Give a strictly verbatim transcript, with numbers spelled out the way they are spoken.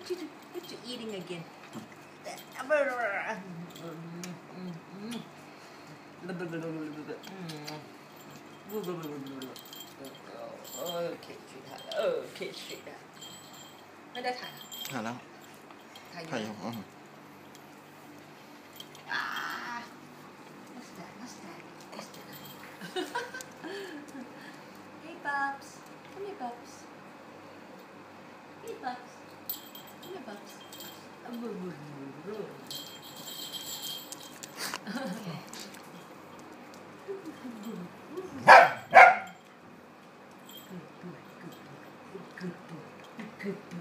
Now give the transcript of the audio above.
you do? What you eating again? Okay, sweetheart. Okay, sweetheart. ไม่ได้ถ่ายถ่ายแล้วถ่ายอถ่ายอยู่ยู่อืม Ah, what's that? What's that? What's that? Hey, Bubs. Come here, Bubs. Hey, Bubs. Come here, Bubs. Good boy, good boy, good boy, good boy.